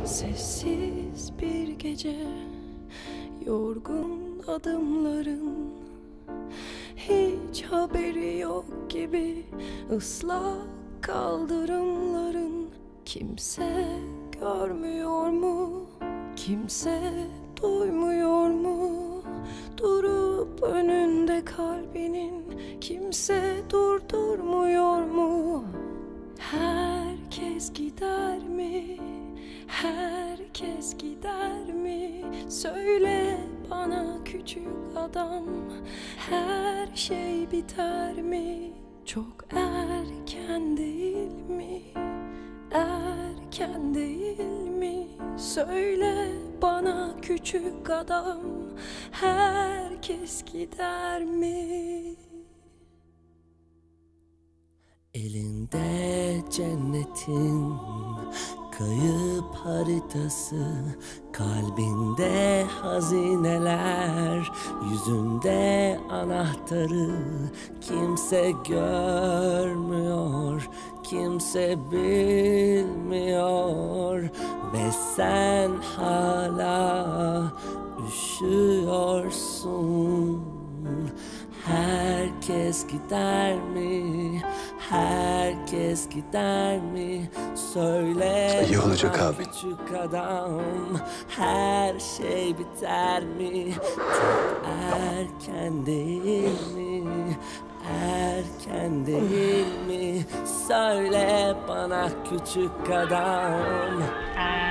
Sessiz bir gece, yorgun adımların, hiç haberi yok gibi ıslak kaldırımların. Kimse görmüyor mu? Kimse duymuyor mu? Durup önünde kalbinin kimse durdurmuyor mu? Herkes gider mi? Herkes gider mi? Söyle bana küçük adam, her şey biter mi? Çok erken değil mi? Erken değil mi? Söyle bana küçük adam, herkes gider mi? Elinde cennetin kayıp haritası, kalbinde hazineler, yüzünde anahtarı. Kimse görmüyor, kimse bilmiyor ve sen hala üşüyorsun. Herkes gider mi? Herkes gider mi? Söyle İyi olacak abi. küçük adam, her şey biter mi? Çok erken değil mi? Erken değil mi? Söyle bana küçük adam.